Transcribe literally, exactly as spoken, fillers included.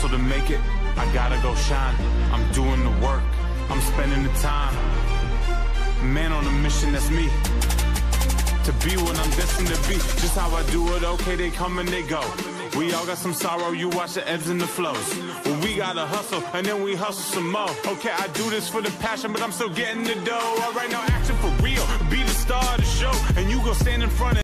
hustle to make it, I gotta go shine. I'm doing the work, I'm spending the time. Man on a mission, that's me. To be what I'm destined to be. Just how I do it, okay, they come and they go. We all got some sorrow, you watch the ebbs and the flows. Well, we gotta hustle, and then we hustle some more. Okay, I do this for the passion, but I'm still getting the dough. All right, now action for real, be the star of the show. And you go stand in front of